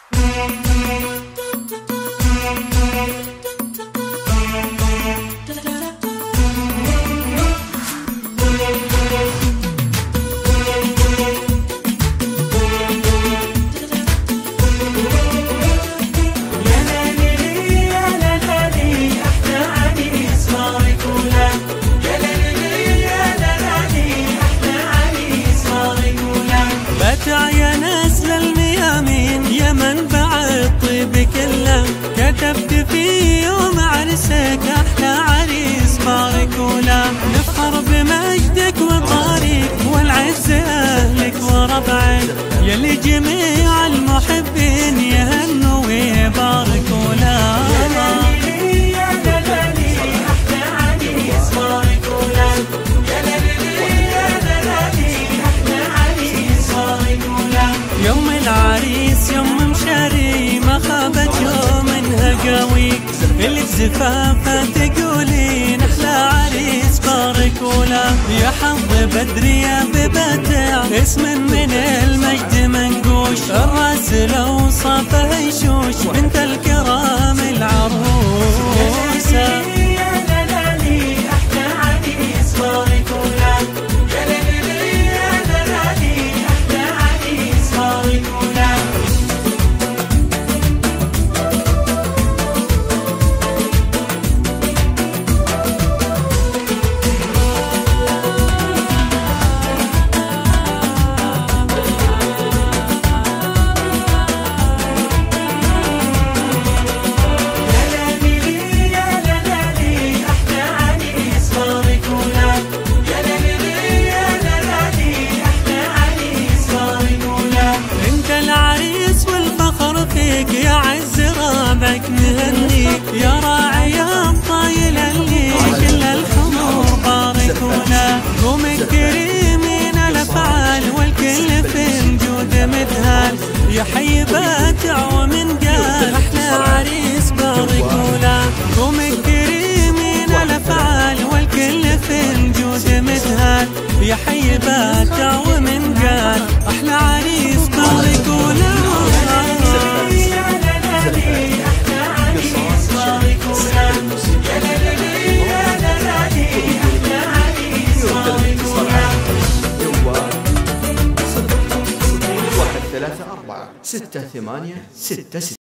يا نسل الميامين يا منبع الطيب كله، كتبت في يوم عرسك أحلى عريس بارك ولا، نفخر بمجدك وطاريك والعز أهلك وربعك، يلي جميع المحبين يهنوا ويبارك ولا. يوم العريس يوم مشاري ما خابت يوم انها قويك، اللي بزفافه تقولين احلى عريس بارك ولا، يا حظ بدري يا ببتع اسم من المجد منقوش، الراس لو صافه يشوش بنت الكرام العروسه. يا عز رابعك نهنيك يا راعي الطايل اللي كل الحضور بارك ولا، قوم الكريمين الافعال والكل في الجود مدهال، يا حي باتع ومن قال احلى عريس بارك ولا، قوم الكريمين الافعال والكل في الجود مدهال، يا حي باتع ومن قال احلى عريس بارك ولا. ثلاثة 4 6 8 6 6